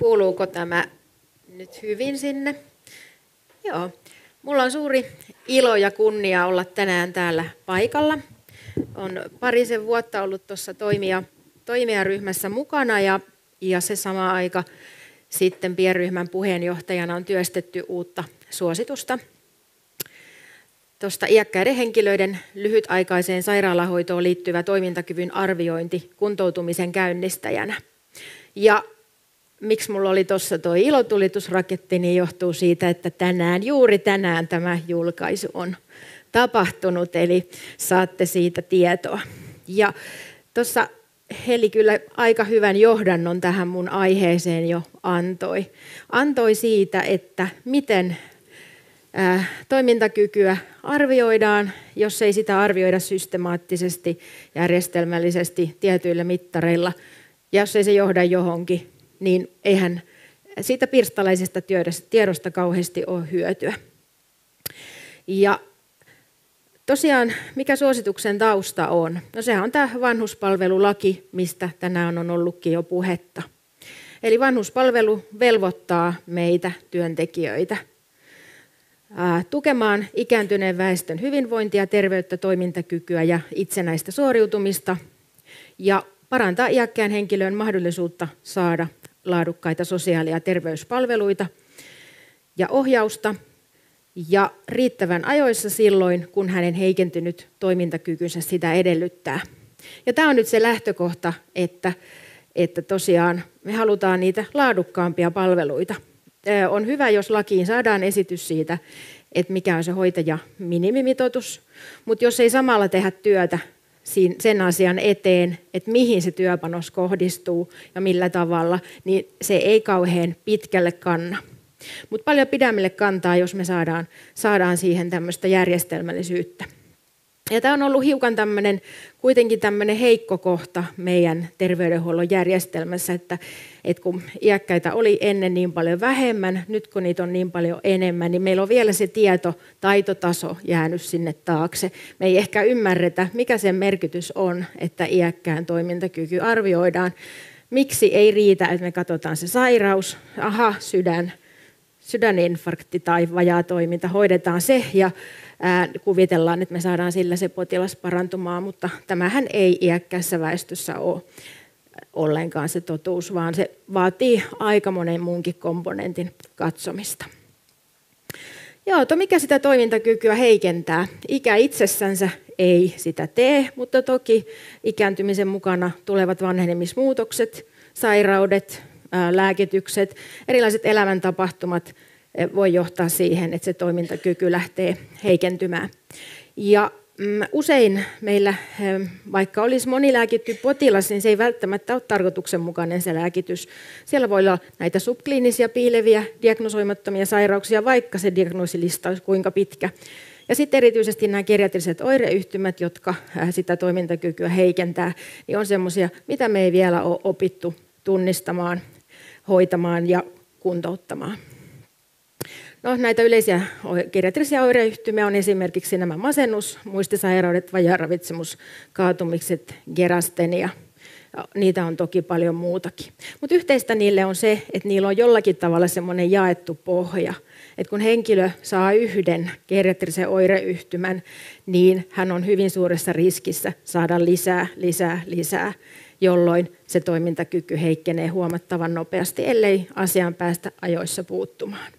Kuuluuko tämä nyt hyvin sinne? Joo. Mulla on suuri ilo ja kunnia olla tänään täällä paikalla. Olen parisen vuotta ollut tuossa toimijaryhmässä mukana ja se sama aika sitten pienryhmän puheenjohtajana on työstetty uutta suositusta. Tuosta iäkkäiden henkilöiden lyhytaikaiseen sairaalahoitoon liittyvä toimintakyvyn arviointi kuntoutumisen käynnistäjänä. Ja miksi mulla oli tuossa tuo ilotulitusraketti, niin johtuu siitä, että juuri tänään tämä julkaisu on tapahtunut, eli saatte siitä tietoa. Ja tuossa Heli kyllä aika hyvän johdannon tähän mun aiheeseen jo antoi. Antoi siitä, että miten toimintakykyä arvioidaan, jos ei sitä arvioida systemaattisesti, järjestelmällisesti, tietyillä mittareilla. Ja jos ei se johda johonkin, niin eihän siitä pirstalaisesta tiedosta kauheasti ole hyötyä. Ja tosiaan, mikä suosituksen tausta on? No sehän on tämä vanhuspalvelulaki, mistä tänään on ollutkin jo puhetta. Eli vanhuspalvelu velvoittaa meitä työntekijöitä tukemaan ikääntyneen väestön hyvinvointia, terveyttä, toimintakykyä ja itsenäistä suoriutumista ja parantaa iäkkään henkilön mahdollisuutta saada laadukkaita sosiaali- ja terveyspalveluita ja ohjausta ja riittävän ajoissa silloin, kun hänen heikentynyt toimintakykynsä sitä edellyttää. Ja tämä on nyt se lähtökohta, että tosiaan me halutaan niitä laadukkaampia palveluita. On hyvä, jos lakiin saadaan esitys siitä, että mikä on se hoitajaminimimitoitus, mutta jos ei samalla tehdä työtä sen asian eteen, että mihin se työpanos kohdistuu ja millä tavalla, niin se ei kauhean pitkälle kanna. Mutta paljon pidemmälle kantaa, jos me saadaan siihen tämmöistä järjestelmällisyyttä. Ja tämä on ollut hiukan kuitenkin tämmöinen heikko kohta meidän terveydenhuollon järjestelmässä, että kun iäkkäitä oli ennen niin paljon vähemmän, nyt kun niitä on niin paljon enemmän, niin meillä on vielä se taitotaso jäänyt sinne taakse. Me ei ehkä ymmärretä, mikä sen merkitys on, että iäkkään toimintakyky arvioidaan. Miksi ei riitä, että me katsotaan se sairaus, sydäninfarkti tai vajaatoiminta, hoidetaan se ja kuvitellaan, että me saadaan sillä se potilas parantumaan, mutta tämähän ei iäkkäässä väestössä ole ollenkaan se totuus, vaan se vaatii aika monen muunkin komponentin katsomista. Joo, mikä sitä toimintakykyä heikentää? Ikä itsessänsä ei sitä tee, mutta toki ikääntymisen mukana tulevat vanhenemismuutokset, sairaudet, lääkitykset, erilaiset elämäntapahtumat voi johtaa siihen, että se toimintakyky lähtee heikentymään. Ja usein meillä, vaikka olisi monilääkitty potilas, niin se ei välttämättä ole tarkoituksenmukainen se lääkitys. Siellä voi olla näitä subkliinisiä piileviä diagnosoimattomia sairauksia, vaikka se diagnoosilista olisi kuinka pitkä. Ja sitten erityisesti nämä geriatriset oireyhtymät, jotka sitä toimintakykyä heikentää, niin on semmoisia, mitä me ei vielä ole opittu tunnistamaan, hoitamaan ja kuntouttamaan. No, näitä yleisiä geriatrisia oireyhtymiä on esimerkiksi nämä masennus, muistisairaudet, vajaaravitsemus, kaatumikset, gerastenia. Niitä on toki paljon muutakin. Mutta yhteistä niille on se, että niillä on jollakin tavalla semmoinen jaettu pohja. Että kun henkilö saa yhden geriatrisen oireyhtymän, niin hän on hyvin suuressa riskissä saada lisää, jolloin se toimintakyky heikkenee huomattavan nopeasti, ellei asiaan päästä ajoissa puuttumaan.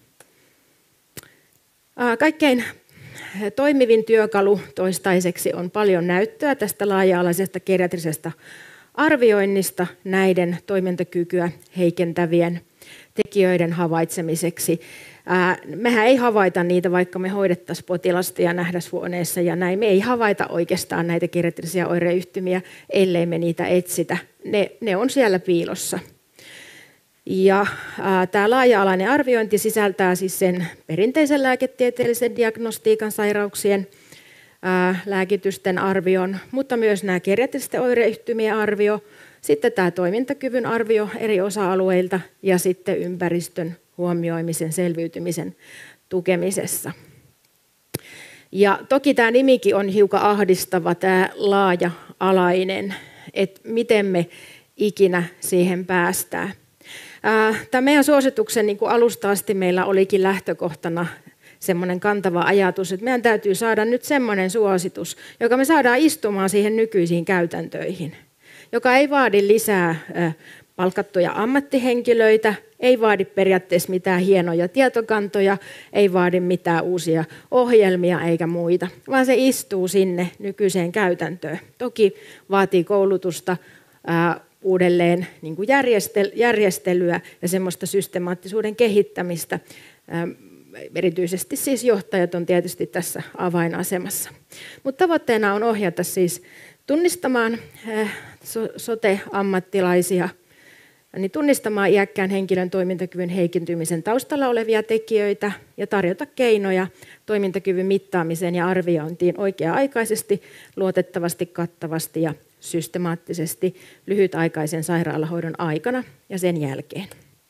Kaikkein toimivin työkalu toistaiseksi on paljon näyttöä tästä laaja-alaisesta geriatrisesta arvioinnista näiden toimintakykyä heikentävien tekijöiden havaitsemiseksi. Mehän ei havaita niitä, vaikka me hoidettaisiin potilasta ja nähdäshuoneessa ja näin. Me ei havaita oikeastaan näitä geriatrisia oireyhtymiä, ellei me niitä etsitä. Ne on siellä piilossa. Ja tämä laaja-alainen arviointi sisältää siis sen perinteisen lääketieteellisen diagnostiikan sairauksien lääkitysten arvion, mutta myös nämä geriatristen oireyhtymien arvio, sitten tämä toimintakyvyn arvio eri osa-alueilta ja sitten ympäristön huomioimisen, selviytymisen tukemisessa. Ja toki tämä nimikin on hiukan ahdistava, tämä laaja-alainen, että miten me ikinä siihen päästään. Tämä meidän suosituksen niin kuin alusta asti meillä olikin lähtökohtana semmoinen kantava ajatus, että meidän täytyy saada nyt semmoinen suositus, joka me saadaan istumaan siihen nykyisiin käytäntöihin, joka ei vaadi lisää palkattuja ammattihenkilöitä, ei vaadi periaatteessa mitään hienoja tietokantoja, ei vaadi mitään uusia ohjelmia eikä muita, vaan se istuu sinne nykyiseen käytäntöön. Toki vaatii koulutusta, uudelleen niin kuin järjestelyä ja semmoista systemaattisuuden kehittämistä. Erityisesti siis johtajat on tietysti tässä avainasemassa. Mutta tavoitteena on ohjata siis tunnistamaan sote-ammattilaisia, niin tunnistamaan iäkkään henkilön toimintakyvyn heikentymisen taustalla olevia tekijöitä ja tarjota keinoja toimintakyvyn mittaamiseen ja arviointiin oikea-aikaisesti, luotettavasti, kattavasti ja systemaattisesti lyhytaikaisen sairaalahoidon aikana ja sen jälkeen.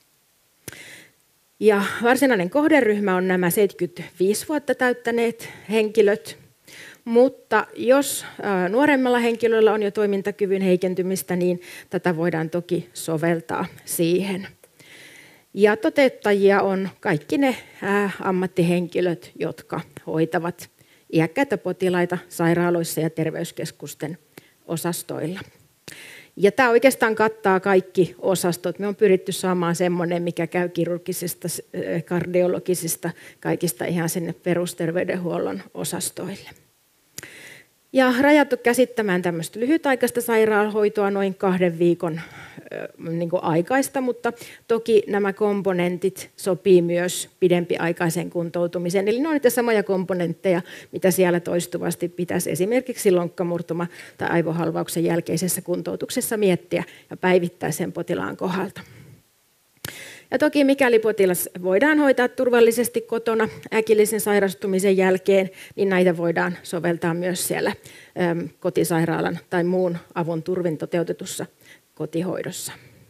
Ja varsinainen kohderyhmä on nämä 75 vuotta täyttäneet henkilöt, mutta jos nuoremmalla henkilöllä on jo toimintakyvyn heikentymistä, niin tätä voidaan toki soveltaa siihen. Ja toteuttajia on kaikki ne ammattihenkilöt, jotka hoitavat iäkkäitä potilaita sairaaloissa ja terveyskeskusten osastoilla. Ja tämä oikeastaan kattaa kaikki osastot. Me on pyritty saamaan semmoinen, mikä käy kirurgisista, kardiologisista, kaikista ihan sinne perusterveydenhuollon osastoille. Ja rajattu käsittämään tämmöistä lyhytaikaista sairaanhoitoa noin 2 viikon niin kuin aikaista, mutta toki nämä komponentit sopii myös pidempiaikaiseen kuntoutumiseen. Eli ne on niitä samoja komponentteja, mitä siellä toistuvasti pitäisi esimerkiksi lonkkamurtuma- tai aivohalvauksen jälkeisessä kuntoutuksessa miettiä ja päivittää sen potilaan kohdalta. Ja toki mikäli potilas voidaan hoitaa turvallisesti kotona äkillisen sairastumisen jälkeen, niin näitä voidaan soveltaa myös siellä kotisairaalan tai muun avun turvin toteutetussa kotihoidossa.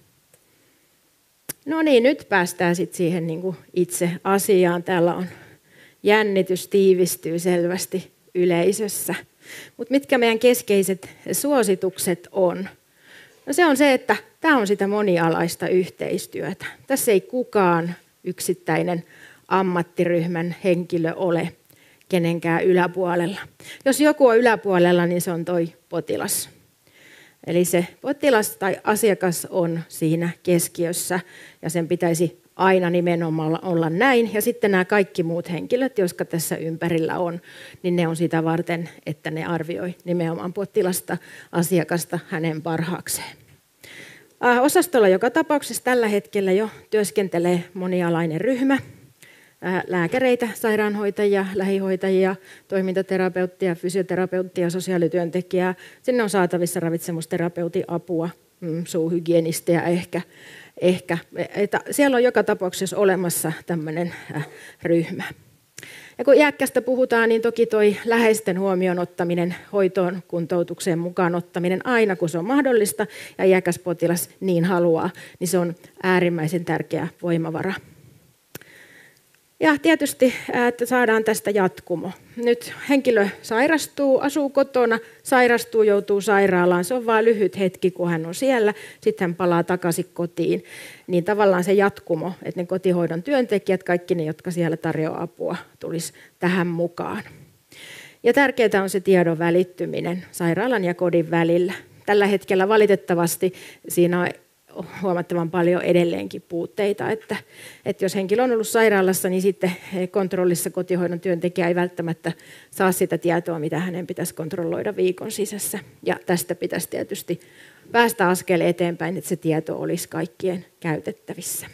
No niin, nyt päästään sitten siihen niin kuin itse asiaan. Täällä on jännitys tiivistyy selvästi yleisössä. Mutta mitkä meidän keskeiset suositukset on? No se on se, että tämä on sitä monialaista yhteistyötä. Tässä ei kukaan yksittäinen ammattiryhmän henkilö ole kenenkään yläpuolella. Jos joku on yläpuolella, niin se on toi potilas. Eli se potilas tai asiakas on siinä keskiössä ja sen pitäisi aina nimenomaan olla näin. Ja sitten nämä kaikki muut henkilöt, jotka tässä ympärillä on, niin ne on sitä varten, että ne arvioi nimenomaan potilasta, asiakasta hänen parhaakseen. Osastolla joka tapauksessa tällä hetkellä jo työskentelee monialainen ryhmä. Lääkäreitä, sairaanhoitajia, lähihoitajia, toimintaterapeuttia, fysioterapeuttia, sosiaalityöntekijää. Sinne on saatavissa ravitsemusterapeutin apua, suuhygienistejä ehkä. Että siellä on joka tapauksessa olemassa tämmöinen ryhmä. Ja kun iäkkästä puhutaan, niin toki toi läheisten huomioon ottaminen, hoitoon, kuntoutukseen mukaan ottaminen aina kun se on mahdollista ja iäkäs potilas niin haluaa, niin se on äärimmäisen tärkeä voimavara. Ja tietysti, että saadaan tästä jatkumo. Nyt henkilö sairastuu, asuu kotona, sairastuu, joutuu sairaalaan. Se on vain lyhyt hetki, kun hän on siellä. Sitten hän palaa takaisin kotiin. Niin tavallaan se jatkumo, että ne kotihoidon työntekijät, kaikki ne, jotka siellä tarjoaa apua, tulisi tähän mukaan. Ja tärkeää on se tiedon välittyminen sairaalan ja kodin välillä. Tällä hetkellä valitettavasti siinä on huomattavan paljon edelleenkin puutteita, että jos henkilö on ollut sairaalassa, niin sitten kontrollissa kotihoidon työntekijä ei välttämättä saa sitä tietoa, mitä hänen pitäisi kontrolloida viikon sisässä. Ja tästä pitäisi tietysti päästä askel eteenpäin, että se tieto olisi kaikkien käytettävissä.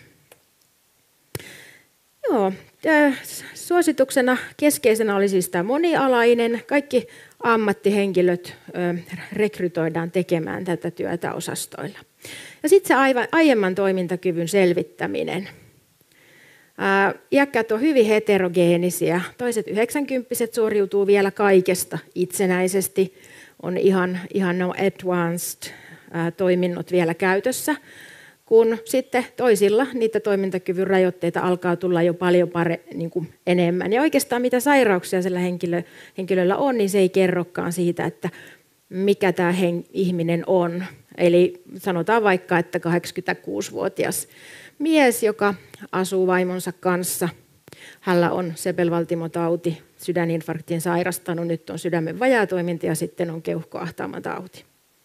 Joo, suosituksena keskeisenä oli siis tämä monialainen. Kaikki ammattihenkilöt rekrytoidaan tekemään tätä työtä osastoilla. Ja sitten se aiemman toimintakyvyn selvittäminen. Iäkkäät on hyvin heterogeenisiä. Toiset 90-vuotiaat suoriutuu vielä kaikesta itsenäisesti. On ihan no advanced toiminnot vielä käytössä. Kun sitten toisilla niitä toimintakyvyn rajoitteita alkaa tulla jo paljon enemmän. Ja oikeastaan mitä sairauksia sillä henkilöllä on, niin se ei kerrokaan siitä, että mikä tämä ihminen on. Eli sanotaan vaikka, että 86-vuotias mies, joka asuu vaimonsa kanssa. Hänellä on sepelvaltimotauti, sydäninfarktin sairastanut, nyt on sydämen vajaatoiminta ja sitten on keuhkoahtaumatauti.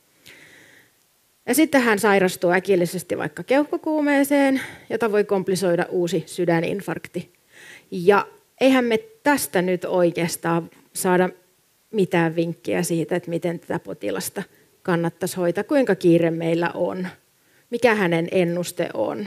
Ja sitten hän sairastuu äkillisesti vaikka keuhkokuumeeseen, jota voi komplisoida uusi sydäninfarkti. Ja eihän me tästä nyt oikeastaan saada mitään vinkkiä siitä, että miten tätä potilasta kannattaisi hoitaa, kuinka kiire meillä on, mikä hänen ennuste on,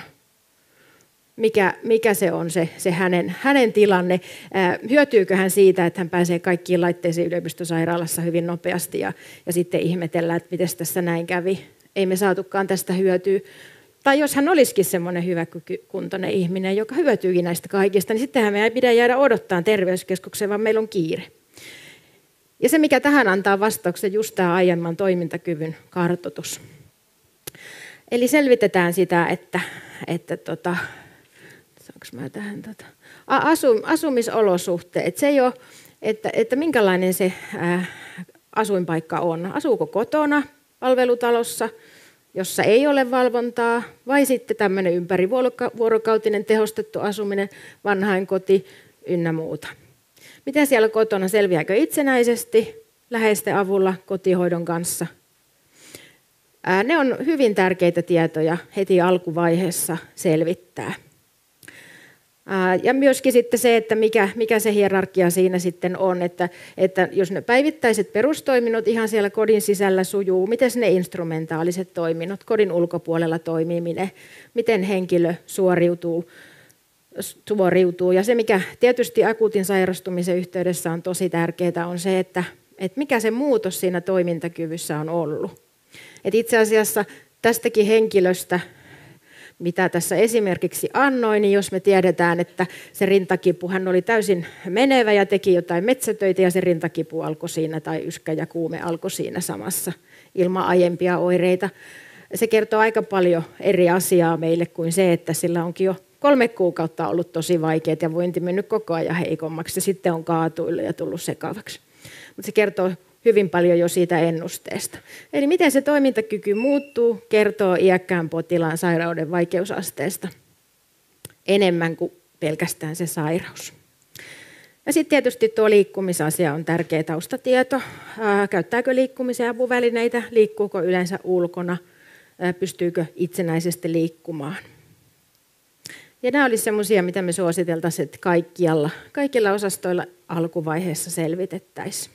mikä se on se hänen tilanne, hyötyykö hän siitä, että hän pääsee kaikkiin laitteisiin yliopistosairaalassa hyvin nopeasti ja sitten ihmetellään, että miten tässä näin kävi. Ei me saatukaan tästä hyötyä. Tai jos hän olisikin semmoinen hyväkuntoinen ihminen, joka hyötyykin näistä kaikista, niin sittenhän me ei pidä jäädä odottaa terveyskeskukseen, vaan meillä on kiire. Ja se, mikä tähän antaa vastauksen, just tämä aiemman toimintakyvyn kartoitus. Eli selvitetään sitä, asumisolosuhteet. Se ei ole, että minkälainen se asuinpaikka on. Asuuko kotona, palvelutalossa, jossa ei ole valvontaa, vai sitten tämmöinen ympärivuorokautinen tehostettu asuminen, vanhainkoti ynnä muuta. Miten siellä kotona, selviääkö itsenäisesti, läheisten avulla, kotihoidon kanssa? Ne on hyvin tärkeitä tietoja heti alkuvaiheessa selvittää. Ja myöskin sitten se, että mikä se hierarkia siinä sitten on, että jos ne päivittäiset perustoiminnot ihan siellä kodin sisällä sujuu, miten ne instrumentaaliset toiminnot, kodin ulkopuolella toimiminen, miten henkilö suoriutuu. Ja se, mikä tietysti akuutin sairastumisen yhteydessä on tosi tärkeää, on se, että mikä se muutos siinä toimintakyvyssä on ollut. Et itse asiassa tästäkin henkilöstä, mitä tässä esimerkiksi annoin, niin jos me tiedetään, että se rintakipu, hän oli täysin menevä ja teki jotain metsätöitä ja se rintakipu alkoi siinä tai yskä ja kuume alkoi siinä samassa ilman aiempia oireita. Se kertoo aika paljon eri asiaa meille kuin se, että sillä onkin jo 3 kuukautta ollut tosi vaikeat ja vointi mennyt koko ajan heikommaksi ja sitten on kaatuillut ja tullut sekavaksi. Mutta se kertoo hyvin paljon jo siitä ennusteesta. Eli miten se toimintakyky muuttuu, kertoo iäkkään potilaan sairauden vaikeusasteesta enemmän kuin pelkästään se sairaus. Ja sitten tietysti tuo liikkumisasia on tärkeä taustatieto. Käyttääkö liikkumisen apuvälineitä, liikkuuko yleensä ulkona, pystyykö itsenäisesti liikkumaan. Ja nämä olisivat sellaisia, mitä me suositeltaisiin, että kaikilla osastoilla alkuvaiheessa selvitettäisiin.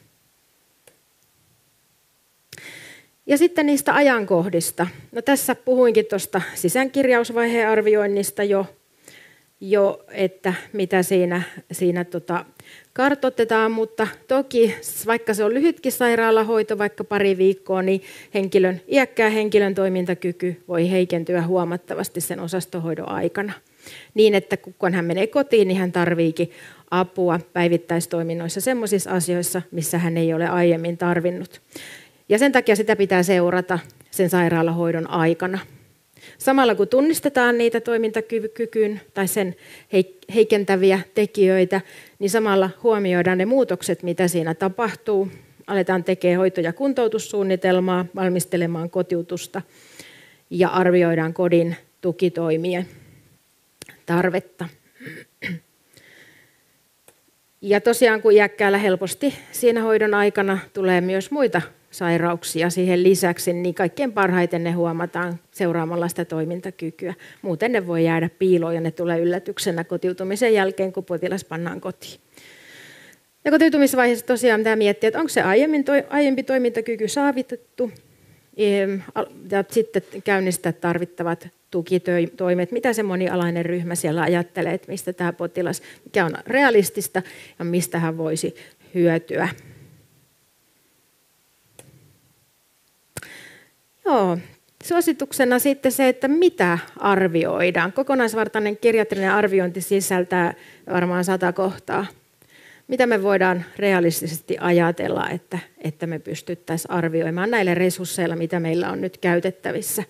Ja sitten niistä ajankohdista. No tässä puhuinkin tuosta sisäänkirjausvaiheen arvioinnista jo että mitä siinä kartoitetaan, mutta toki vaikka se on lyhytkin sairaalahoito, vaikka pari viikkoa, niin iäkkään henkilön toimintakyky voi heikentyä huomattavasti sen osastohoidon aikana. Niin, että kun hän menee kotiin, niin hän tarvitseekin apua päivittäistoiminnoissa sellaisissa asioissa, missä hän ei ole aiemmin tarvinnut. Ja sen takia sitä pitää seurata sen sairaalahoidon aikana. Samalla kun tunnistetaan niitä toimintakykyyn tai sen heikentäviä tekijöitä, niin samalla huomioidaan ne muutokset, mitä siinä tapahtuu. Aletaan tekemään hoito- ja kuntoutussuunnitelmaa, valmistelemaan kotiutusta ja arvioidaan kodin tukitoimien tarvetta. Ja tosiaan kun iäkkäällä helposti siinä hoidon aikana tulee myös muita sairauksia siihen lisäksi, niin kaikkein parhaiten ne huomataan seuraamalla sitä toimintakykyä. Muuten ne voi jäädä piiloon ja ne tulee yllätyksenä kotiutumisen jälkeen, kun potilas pannaan kotiin. Ja kotiutumisvaiheessa tosiaan pitää miettiä, että onko se aiempi toimintakyky saavutettu ja sitten käynnistää tarvittavat tukitoimet, mitä se monialainen ryhmä siellä ajattelee, että mistä tämä potilas, mikä on realistista ja mistä hän voisi hyötyä. Joo, suosituksena sitten se, että mitä arvioidaan. Kokonaisvaltainen geriatrinen arviointi sisältää varmaan 100 kohtaa. Mitä me voidaan realistisesti ajatella, että me pystyttäisiin arvioimaan näillä resursseilla, mitä meillä on nyt käytettävissä.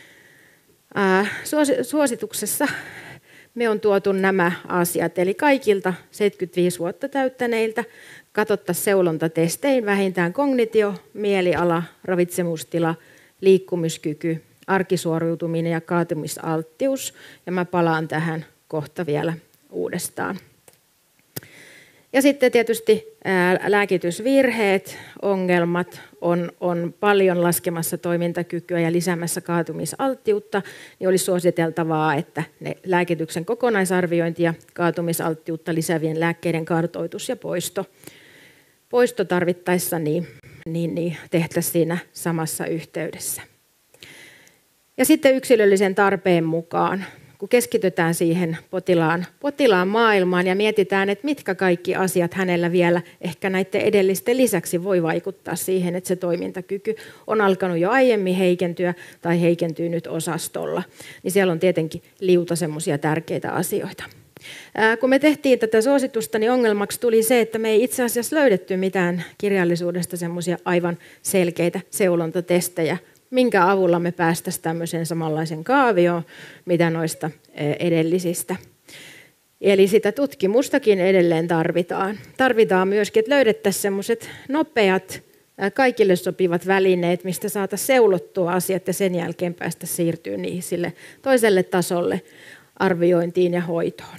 Suosituksessa me on tuotu nämä asiat, eli kaikilta 75 vuotta täyttäneiltä katsottaisiin seulontatestein vähintään kognitio, mieliala, ravitsemustila liikkumiskyky, arkisuoriutuminen ja kaatumisalttius. Ja mä palaan tähän kohta vielä uudestaan. Ja sitten tietysti lääkitysvirheet, ongelmat on paljon laskemassa toimintakykyä ja lisäämässä kaatumisalttiutta, niin olisi suositeltavaa, että ne lääkityksen kokonaisarviointi ja kaatumisalttiutta lisäävien lääkkeiden kartoitus ja poisto tarvittaessa niin tehtäisiin siinä samassa yhteydessä. Ja sitten yksilöllisen tarpeen mukaan, kun keskitytään siihen potilaan maailmaan ja mietitään, että mitkä kaikki asiat hänellä vielä ehkä näiden edellisten lisäksi voi vaikuttaa siihen, että se toimintakyky on alkanut jo aiemmin heikentyä tai heikentyy nyt osastolla, niin siellä on tietenkin liuta semmoisia tärkeitä asioita. Kun me tehtiin tätä suositusta, niin ongelmaksi tuli se, että me ei itse asiassa löydetty mitään kirjallisuudesta semmoisia aivan selkeitä seulontatestejä, minkä avulla me päästäisiin tämmöiseen samanlaisen kaavioon, mitä noista edellisistä. Eli sitä tutkimustakin edelleen tarvitaan. Tarvitaan myöskin, että löydettäisiin semmoiset nopeat, kaikille sopivat välineet, mistä saataisiin seulottua asiat ja sen jälkeen päästä siirtyä niihin sille toiselle tasolle arviointiin ja hoitoon.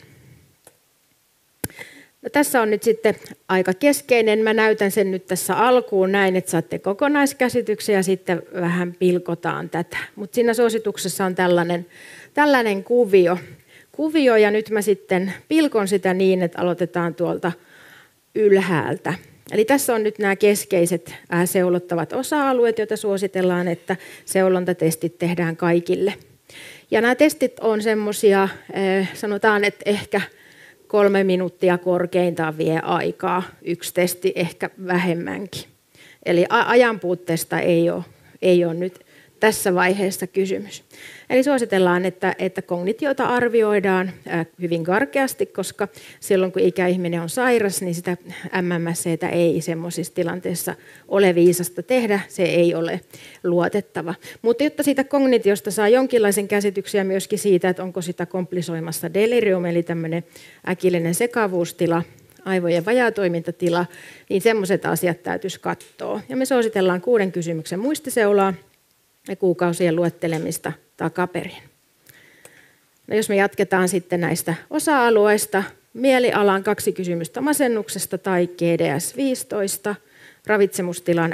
No, tässä on nyt sitten aika keskeinen. Mä näytän sen nyt tässä alkuun näin, että saatte kokonaiskäsityksen ja sitten vähän pilkotaan tätä. Mutta siinä suosituksessa on tällainen kuvio ja nyt mä sitten pilkon sitä niin, että aloitetaan tuolta ylhäältä. Eli tässä on nyt nämä keskeiset seulottavat osa-alueet, joita suositellaan, että seulontatestit tehdään kaikille. Ja nämä testit on semmoisia, sanotaan, että ehkä 3 minuuttia korkeintaan vie aikaa, yksi testi ehkä vähemmänkin. Eli ajanpuutteesta ei ole nyt tässä vaiheessa kysymys. Eli suositellaan, että kognitiota arvioidaan hyvin karkeasti, koska silloin kun ikäihminen on sairas, niin sitä MMS:tä ei semmoisissa tilanteissa ole viisasta tehdä, se ei ole luotettava. Mutta jotta siitä kognitiosta saa jonkinlaisen käsityksen myöskin siitä, että onko sitä komplisoimassa delirium, eli tämmöinen äkillinen sekavuustila, aivojen vajaatoimintatila, niin semmoiset asiat täytyisi katsoa. Ja me suositellaan 6 kysymyksen muistiseulaa ja kuukausien luettelemista takaperin. No, jos me jatketaan sitten näistä osa-alueista, mielialan 2 kysymystä masennuksesta tai GDS-15, ravitsemustilan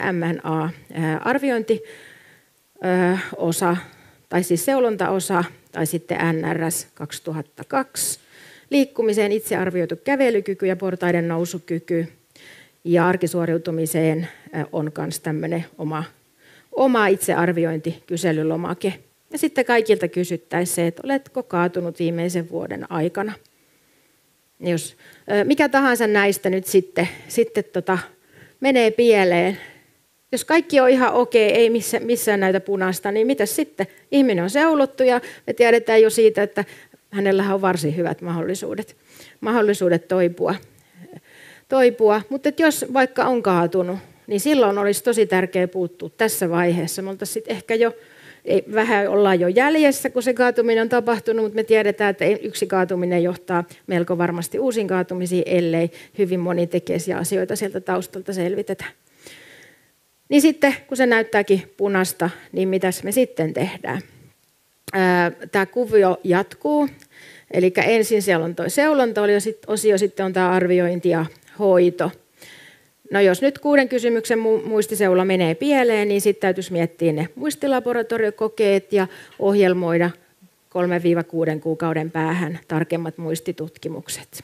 MNA-arviointiosa, tai siis seulontaosa, tai sitten NRS 2002, liikkumiseen itsearvioitu kävelykyky ja portaiden nousukyky, ja arkisuoriutumiseen on myös tämmöinen oma itsearviointi, kyselylomake. Ja sitten kaikilta kysyttäisiin se, että oletko kaatunut viimeisen vuoden aikana. Jos mikä tahansa näistä nyt sitten menee pieleen. Jos kaikki on ihan okei, ei missään näytä punaista, niin mitäs sitten? Ihminen on seulottu ja me tiedetään jo siitä, että hänellä on varsin hyvät mahdollisuudet toipua. Mutta jos vaikka on kaatunut, niin silloin olisi tosi tärkeää puuttua tässä vaiheessa. Me oltaisiin ehkä vähän ollaan jo jäljessä, kun se kaatuminen on tapahtunut, mutta me tiedetään, että yksi kaatuminen johtaa melko varmasti uusiin kaatumisiin, ellei hyvin monitekeisiä asioita sieltä taustalta selvitetä. Niin sitten, kun se näyttääkin punaista, niin mitäs me sitten tehdään? Tämä kuvio jatkuu. Eli ensin siellä on tuo seulonta-osio, sitten on tämä arviointi ja hoito. No, jos nyt 6 kysymyksen muistiseula menee pieleen, niin sitten täytyisi miettiä ne muistilaboratoriokokeet ja ohjelmoida 3-6 kuukauden päähän tarkemmat muistitutkimukset.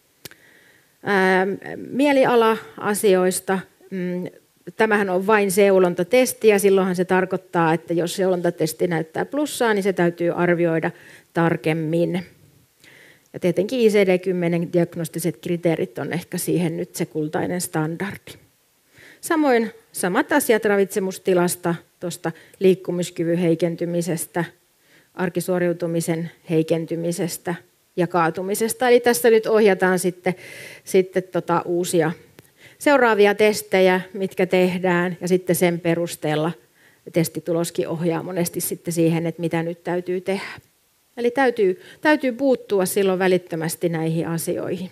Mieliala-asioista. Tämähän on vain seulontatesti ja silloinhan se tarkoittaa, että jos seulontatesti näyttää plussaa, niin se täytyy arvioida tarkemmin. Ja tietenkin ICD-10 diagnostiset kriteerit on ehkä siihen nyt se kultainen standardi. Samoin samat asiat ravitsemustilasta, tuosta liikkumiskyvyn heikentymisestä, arkisuoriutumisen heikentymisestä ja kaatumisesta. Eli tässä nyt ohjataan sitten uusia seuraavia testejä, mitkä tehdään, ja sitten sen perusteella testituloskin ohjaa monesti sitten siihen, että mitä nyt täytyy tehdä. Eli täytyy puuttua silloin välittömästi näihin asioihin.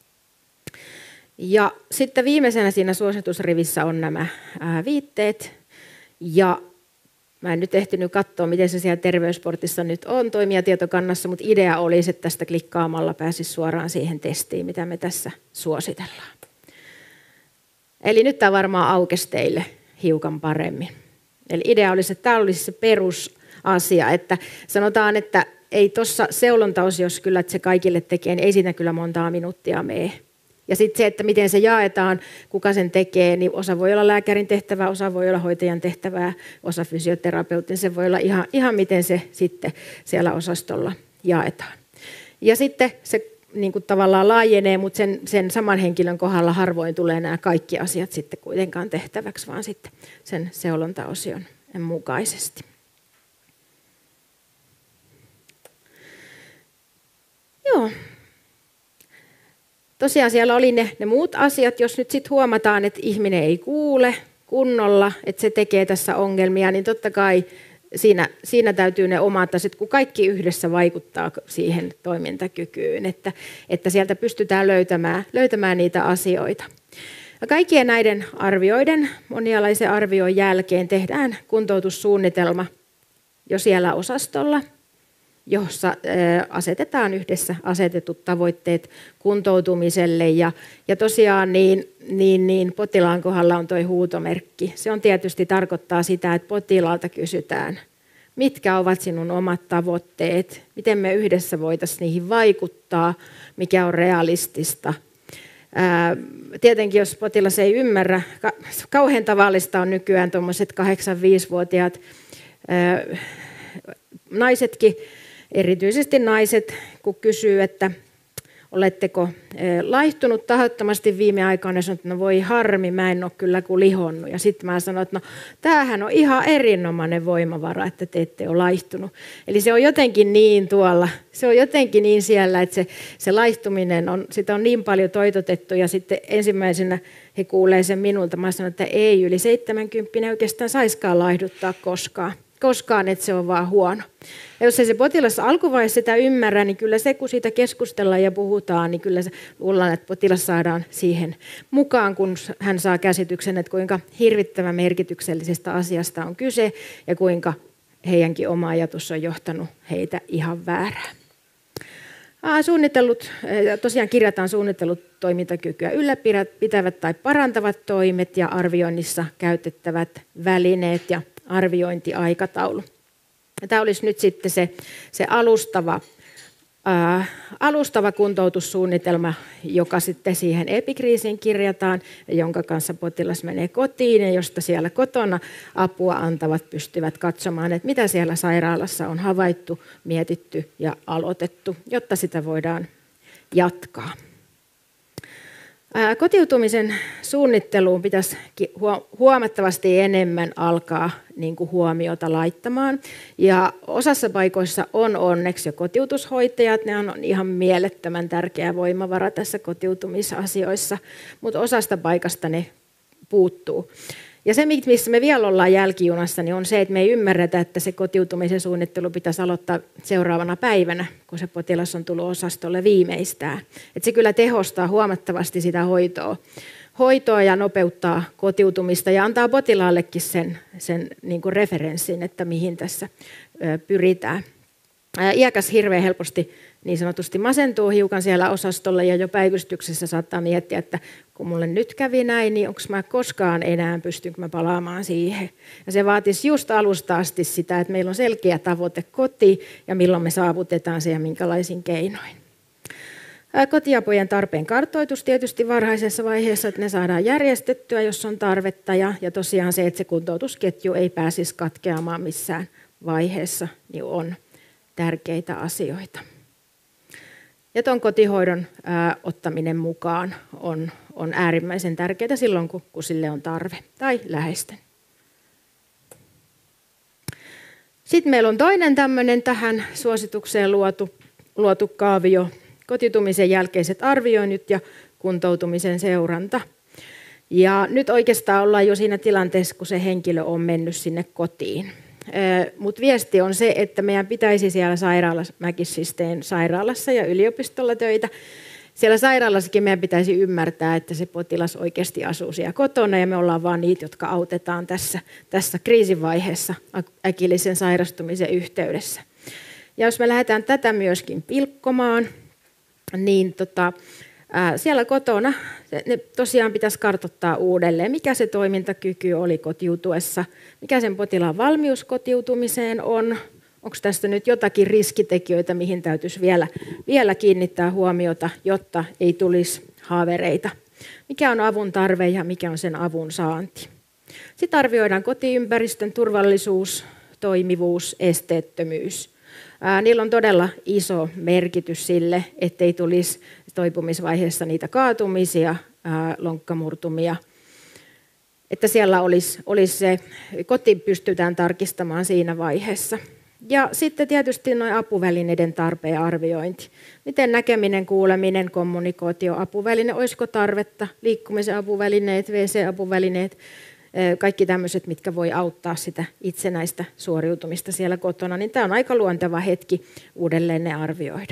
Ja sitten viimeisenä siinä suositusrivissä on nämä viitteet. Ja Mä en nyt ehtinyt katsoa, miten se siellä terveysportissa nyt on toimijatietokannassa, mutta idea olisi, että tästä klikkaamalla pääsisi suoraan siihen testiin, mitä me tässä suositellaan. Eli nyt tämä varmaan aukesi teille hiukan paremmin. Eli idea olisi, että tämä olisi se perusasia, että sanotaan, että ei tuossa seulontaosiossa kyllä, että se kaikille tekee, niin ei siinä kyllä montaa minuuttia mene. Ja sitten se, että miten se jaetaan, kuka sen tekee, niin osa voi olla lääkärin tehtävää, osa voi olla hoitajan tehtävää, osa fysioterapeutin. Se voi olla ihan miten se sitten siellä osastolla jaetaan. Ja sitten se niin kuin tavallaan laajenee, mutta sen saman henkilön kohdalla harvoin tulee nämä kaikki asiat sitten kuitenkaan tehtäväksi, vaan sitten sen seulontaosion mukaisesti. Joo. Tosiaan siellä oli ne muut asiat, jos nyt sitten huomataan, että ihminen ei kuule kunnolla, että se tekee tässä ongelmia, niin totta kai siinä täytyy ne omat asiat, kun kaikki yhdessä vaikuttaa siihen toimintakykyyn, että sieltä pystytään löytämään niitä asioita. Ja kaikkien näiden arvioiden, monialaisen arvion jälkeen tehdään kuntoutussuunnitelma jo siellä osastolla, jossa asetetaan yhdessä asetetut tavoitteet kuntoutumiselle. Ja tosiaan niin potilaan kohdalla on tuo huutomerkki. Se on tietysti tarkoittaa sitä, että potilaalta kysytään, mitkä ovat sinun omat tavoitteet, miten me yhdessä voitaisiin niihin vaikuttaa, mikä on realistista. Tietenkin, jos potilas ei ymmärrä, kauhean tavallista on nykyään tuommoiset 8-5-vuotiaat naisetkin, erityisesti naiset, kun kysyy, että oletteko laihtunut tahattomasti viime aikoina, ja sanoo, että no voi harmi, mä en ole kyllä kuin lihonnut. Ja sitten mä sanon, että no tämähän on ihan erinomainen voimavara, että te ette ole laihtunut. Eli se on jotenkin niin tuolla, se on jotenkin niin siellä, että se laihtuminen, sitä on niin paljon toitotettu, ja sitten ensimmäisenä he kuulee sen minulta. Mä sanon, että ei yli 70 oikeastaan saiskaan laihduttaa koskaan, että se on vaan huono. Ja jos ei se potilas alkuvaiheessa sitä ymmärrä, niin kyllä se, kun siitä keskustellaan ja puhutaan, niin kyllä se luullaan, että potilas saadaan siihen mukaan, kun hän saa käsityksen, että kuinka hirvittävän merkityksellisestä asiasta on kyse ja kuinka heidänkin oma ajatus on johtanut heitä ihan väärään. Tosiaan kirjataan suunnitellut toimintakykyä ylläpitävät tai parantavat toimet ja arvioinnissa käytettävät välineet ja arviointiaikataulu. Tämä olisi nyt sitten se alustava kuntoutussuunnitelma, joka sitten siihen epikriisiin kirjataan, ja jonka kanssa potilas menee kotiin ja josta siellä kotona apua antavat pystyvät katsomaan, että mitä siellä sairaalassa on havaittu, mietitty ja aloitettu, jotta sitä voidaan jatkaa. Kotiutumisen suunnitteluun pitäisi huomattavasti enemmän alkaa huomiota laittamaan. Ja osassa paikoissa on onneksi jo kotiutushoitajat, ne on ihan mielettömän tärkeä voimavara tässä kotiutumisasioissa, mutta osasta paikasta ne puuttuu. Ja se, missä me vielä ollaan jälkijunassa, niin on se, että me ei ymmärretä, että se kotiutumisen suunnittelu pitäisi aloittaa seuraavana päivänä, kun se potilas on tullut osastolle viimeistään. Että se kyllä tehostaa huomattavasti sitä hoitoa ja nopeuttaa kotiutumista ja antaa potilaallekin sen niin kuin referenssin, että mihin tässä pyritään. Iäkäs hirveän helposti niin sanotusti masentuu hiukan siellä osastolla ja jo päivystyksessä saattaa miettiä, että kun mulle nyt kävi näin, niin onko mä koskaan enää pystynkö mä palaamaan siihen. Ja se vaatisi just alusta asti sitä, että meillä on selkeä tavoite koti ja milloin me saavutetaan se ja minkälaisin keinoin. Kotiapujen tarpeen kartoitus tietysti varhaisessa vaiheessa, että ne saadaan järjestettyä, jos on tarvetta. Ja tosiaan se, että se kuntoutusketju ei pääsisi katkeamaan missään vaiheessa, niin on tärkeitä asioita. Ja tuon kotihoidon ottaminen mukaan on äärimmäisen tärkeää silloin, kun sille on tarve tai läheisten. Sitten meillä on toinen tämmöinen tähän suositukseen luotu kaavio, kotiutumisen jälkeiset arvioinnit ja kuntoutumisen seuranta. Ja nyt oikeastaan ollaan jo siinä tilanteessa, kun se henkilö on mennyt sinne kotiin. Mutta viesti on se, että meidän pitäisi siellä sairaalassa, Mäkisisteen sairaalassa ja yliopistolla töitä siellä sairaalassakin meidän pitäisi ymmärtää, että se potilas oikeasti asuu siellä kotona ja me ollaan vaan niitä, jotka autetaan tässä kriisivaiheessa äkillisen sairastumisen yhteydessä. Ja jos me lähdetään tätä myöskin pilkkomaan, niin siellä kotona ne tosiaan pitäisi kartoittaa uudelleen, mikä se toimintakyky oli kotiutuessa, mikä sen potilaan valmius kotiutumiseen on, onko tästä nyt jotakin riskitekijöitä, mihin täytyisi vielä kiinnittää huomiota, jotta ei tulisi haavereita. Mikä on avun tarve ja mikä on sen avun saanti. Sitten arvioidaan kotiympäristön turvallisuus, toimivuus, esteettömyys. Niillä on todella iso merkitys sille, ettei tulisi toipumisvaiheessa niitä kaatumisia, lonkkamurtumia. Että siellä olisi se, koti pystytään tarkistamaan siinä vaiheessa. Ja sitten tietysti nuo apuvälineiden tarpeen arviointi. Miten näkeminen, kuuleminen, kommunikaatio, apuväline, olisiko tarvetta, liikkumisen apuvälineet, WC-apuvälineet, kaikki tämmöiset, mitkä voi auttaa sitä itsenäistä suoriutumista siellä kotona, niin tämä on aika luonteva hetki uudelleen ne arvioida.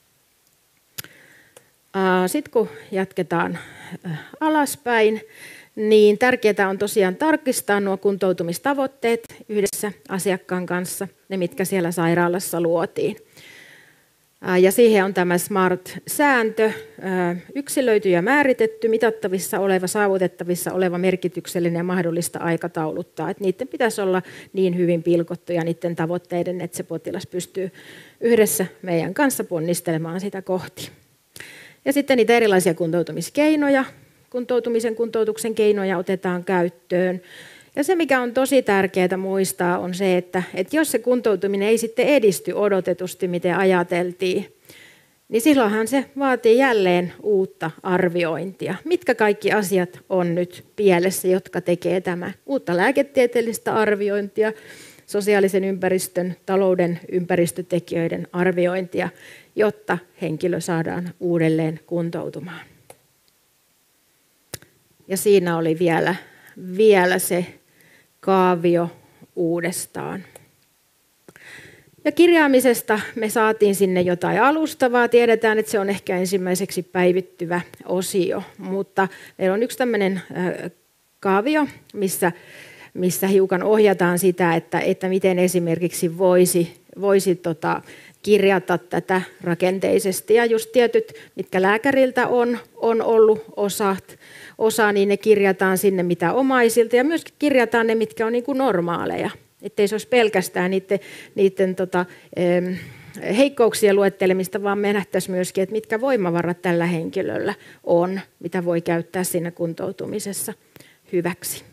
Sitten kun jatketaan alaspäin, niin tärkeää on tosiaan tarkistaa nuo kuntoutumistavoitteet yhdessä asiakkaan kanssa, ne mitkä siellä sairaalassa luotiin. Ja siihen on tämä SMART-sääntö, yksilöity ja määritetty, mitattavissa oleva, saavutettavissa oleva, merkityksellinen ja mahdollista aikatauluttaa. Että niiden pitäisi olla niin hyvin pilkottuja niiden tavoitteiden, että se potilas pystyy yhdessä meidän kanssa ponnistelemaan sitä kohti. Ja sitten niitä erilaisia kuntoutumiskeinoja, kuntoutuksen keinoja otetaan käyttöön. Ja se, mikä on tosi tärkeää muistaa, on se, että jos se kuntoutuminen ei sitten edisty odotetusti, miten ajateltiin, niin silloinhan se vaatii jälleen uutta arviointia. Mitkä kaikki asiat on nyt pielessä, jotka tekee tämän? Uutta lääketieteellistä arviointia, sosiaalisen ympäristön, talouden ympäristötekijöiden arviointia, jotta henkilö saadaan uudelleen kuntoutumaan. Ja siinä oli vielä se kaavio uudestaan. Ja kirjaamisesta me saatiin sinne jotain alustavaa. Tiedetään, että se on ehkä ensimmäiseksi päivittyvä osio, mutta meillä on yksi tämmöinen kaavio, missä hiukan ohjataan sitä, että miten esimerkiksi voisi kirjata tätä rakenteisesti. Ja just tietyt, mitkä lääkäriltä on ollut osa, niin ne kirjataan sinne mitä omaisilta ja myöskin kirjataan ne, mitkä on niin kuin normaaleja. Että ei se olisi pelkästään niiden heikkouksien luettelemista, vaan me nähtäisiin myöskin, että mitkä voimavarat tällä henkilöllä on, mitä voi käyttää siinä kuntoutumisessa hyväksi.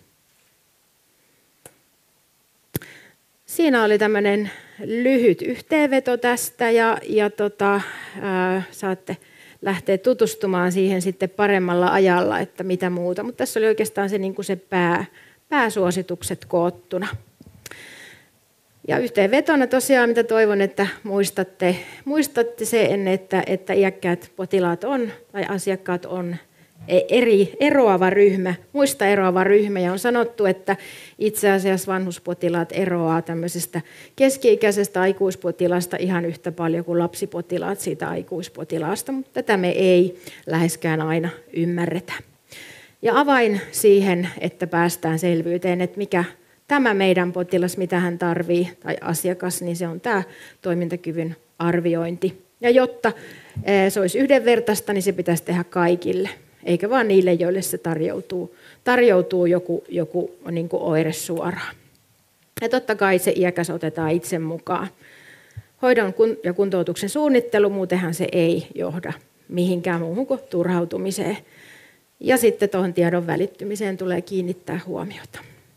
Siinä oli tämmöinen lyhyt yhteenveto tästä ja saatte lähteä tutustumaan siihen sitten paremmalla ajalla, että mitä muuta. Mutta tässä oli oikeastaan se, niin kuin se pääsuositukset koottuna. Ja yhteenvetona tosiaan, mitä toivon, että muistatte sen, että iäkkäät potilaat tai asiakkaat on eroava ryhmä, muista eroava ryhmä. Ja on sanottu, että itse asiassa vanhuspotilaat eroaa tämmöisestä keski-ikäisestä aikuispotilaasta ihan yhtä paljon kuin lapsipotilaat siitä aikuispotilaasta, mutta tätä me ei läheskään aina ymmärretä. Ja avain siihen, että päästään selvyyteen, että mikä tämä meidän potilas, mitä hän tarvitsee tai asiakas, niin se on tämä toimintakyvyn arviointi. Ja jotta se olisi yhdenvertaista, niin se pitäisi tehdä kaikille, eikä vaan niille, joille se tarjoutuu joku niin kuin oire suoraan. Ja totta kai se iäkäs otetaan itse mukaan. Hoidon ja kuntoutuksen suunnittelu, muutenhan se ei johda mihinkään muuhun kuin turhautumiseen. Ja sitten tuohon tiedon välittymiseen tulee kiinnittää huomiota.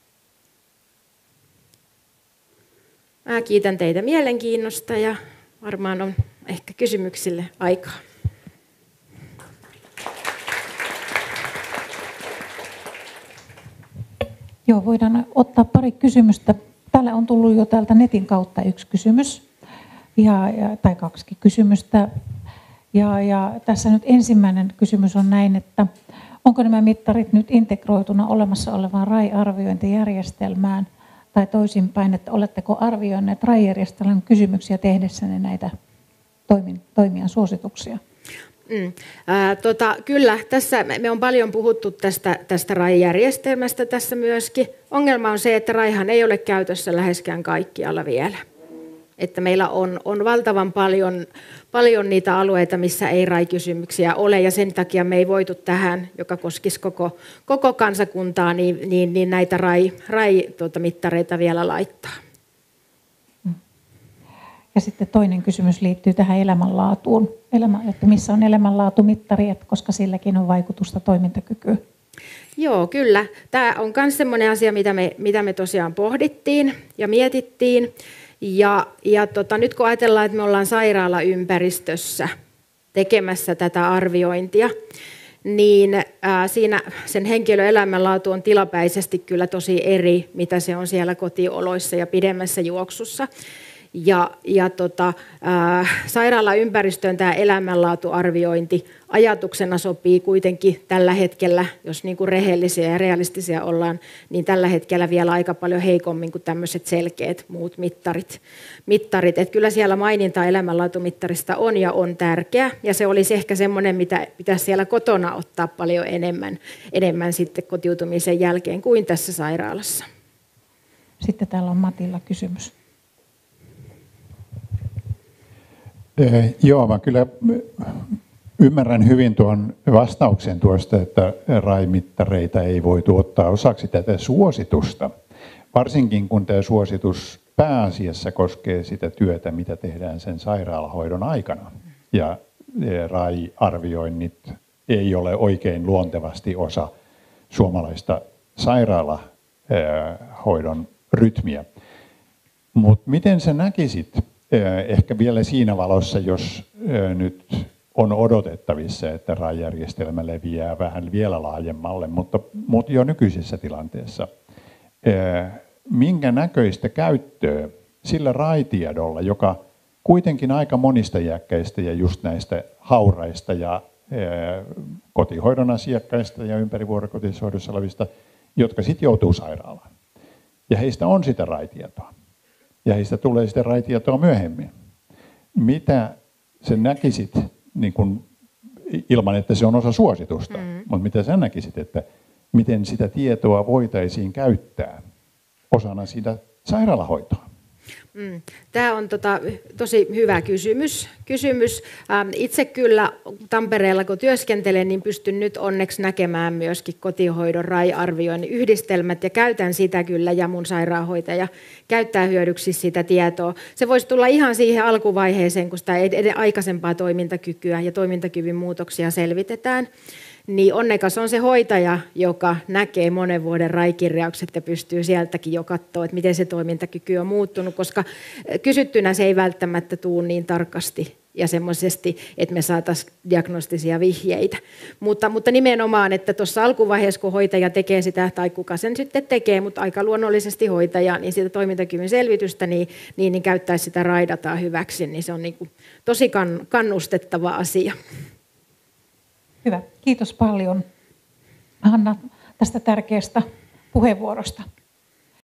Mä kiitän teitä mielenkiinnosta ja varmaan on ehkä kysymyksille aikaa. Joo, voidaan ottaa pari kysymystä. Täällä on tullut jo täältä netin kautta yksi kysymys, tai kaksikin kysymystä. Ja tässä nyt ensimmäinen kysymys on näin, että onko nämä mittarit nyt integroituna olemassa olevaan RAI-arviointijärjestelmään, tai toisinpäin, että oletteko arvioineet RAI-järjestelmän kysymyksiä tehdessänne näitä toimijan suosituksia? Kyllä, tässä me on paljon puhuttu tästä RAI-järjestelmästä tässä myöskin. Ongelma on se, että RAIhan ei ole käytössä läheskään kaikkialla vielä. Että meillä on valtavan paljon niitä alueita, missä ei RAI-kysymyksiä ole, ja sen takia me ei voitu tähän, joka koskisi koko kansakuntaa, niin näitä RAI-mittareita vielä laittaa. Ja sitten toinen kysymys liittyy tähän elämänlaatuun. Että missä on elämänlaatumittari, koska silläkin on vaikutusta toimintakykyyn. Joo, kyllä. Tämä on myös sellainen asia, mitä me tosiaan pohdittiin ja mietittiin. Ja nyt kun ajatellaan, että me ollaan sairaalaympäristössä tekemässä tätä arviointia, niin siinä sen henkilön elämänlaatu on tilapäisesti kyllä tosi eri, mitä se on siellä kotioloissa ja pidemmässä juoksussa. Sairaalaympäristöön tämä elämänlaatuarviointi ajatuksena sopii kuitenkin tällä hetkellä, jos niin kuin rehellisiä ja realistisia ollaan, niin tällä hetkellä vielä aika paljon heikommin kuin tämmöiset selkeät muut mittarit. Et kyllä siellä maininta elämänlaatumittarista on ja on tärkeä, ja se olisi ehkä semmoinen, mitä pitäisi siellä kotona ottaa paljon enemmän sitten kotiutumisen jälkeen kuin tässä sairaalassa. Sitten täällä on Matilla kysymys. Joo, mä kyllä ymmärrän hyvin tuon vastauksen tuosta, että RAI-mittareita ei voitu ottaa osaksi tätä suositusta. Varsinkin kun tämä suositus pääasiassa koskee sitä työtä, mitä tehdään sen sairaalahoidon aikana. Ja RAI-arvioinnit ei ole oikein luontevasti osa suomalaista sairaalahoidon rytmiä. Mutta miten sä näkisit? Ehkä vielä siinä valossa, jos nyt on odotettavissa, että RAI-järjestelmä leviää vähän vielä laajemmalle, mutta jo nykyisessä tilanteessa. Minkä näköistä käyttöä sillä RAI-tiedolla, joka kuitenkin aika monista iäkkäistä ja just näistä hauraista ja kotihoidon asiakkaista ja ympärivuorokotishoidossa olevista, jotka sitten joutuu sairaalaan. Ja heistä on sitä RAI-tietoa. Ja heistä tulee sitten RAI-tietoa myöhemmin. Mitä sä näkisit, niin kun, ilman että se on osa suositusta, mutta mitä sä näkisit, että miten sitä tietoa voitaisiin käyttää osana sitä sairaalahoitoa? Tämä on tosi hyvä kysymys. Itse kyllä Tampereella, kun työskentelen, niin pystyn nyt onneksi näkemään myöskin kotihoidon RAI-arvioinnin yhdistelmät ja käytän sitä kyllä, ja mun sairaanhoitaja käyttää hyödyksi sitä tietoa. Se voisi tulla ihan siihen alkuvaiheeseen, kun sitä aikaisempaa toimintakykyä ja toimintakyvyn muutoksia selvitetään. Niin onnekas on se hoitaja, joka näkee monen vuoden RAI-kirjaukset ja pystyy sieltäkin jo katsoa, että miten se toimintakyky on muuttunut, koska kysyttynä se ei välttämättä tule niin tarkasti ja semmoisesti, että me saataisiin diagnostisia vihjeitä. Mutta nimenomaan, että tuossa alkuvaiheessa, kun hoitaja tekee sitä, tai kuka sen sitten tekee, mutta aika luonnollisesti hoitaja, niin sitä toimintakyvyn selvitystä, niin käyttäisi sitä RAI-dataa hyväksi, niin se on niin kuin tosi kannustettava asia. Hyvä. Kiitos paljon, Hanna, tästä tärkeästä puheenvuorosta.